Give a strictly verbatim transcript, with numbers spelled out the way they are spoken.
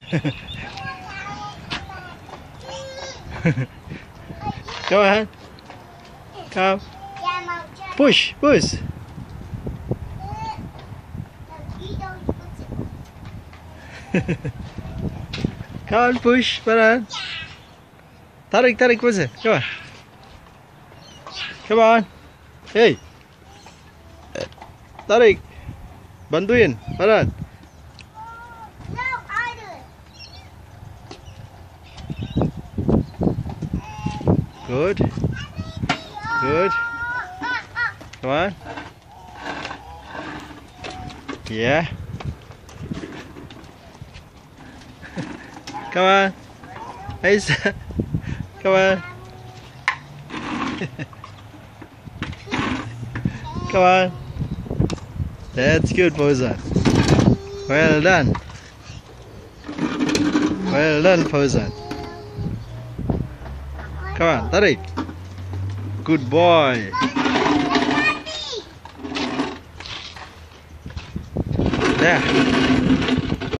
Go ahead. Come. Push, push. Come on, push, Farhan. Tarik, tarik, push it. Come on. Come on. Hey. Tarik. Bantuin, Farhan. Good. Good. Come on. Yeah. Come on. Hey, come on. Come on. That's good, Fauzan. Well done. Well done, Fauzan. Come on, tarik. Good boy. There.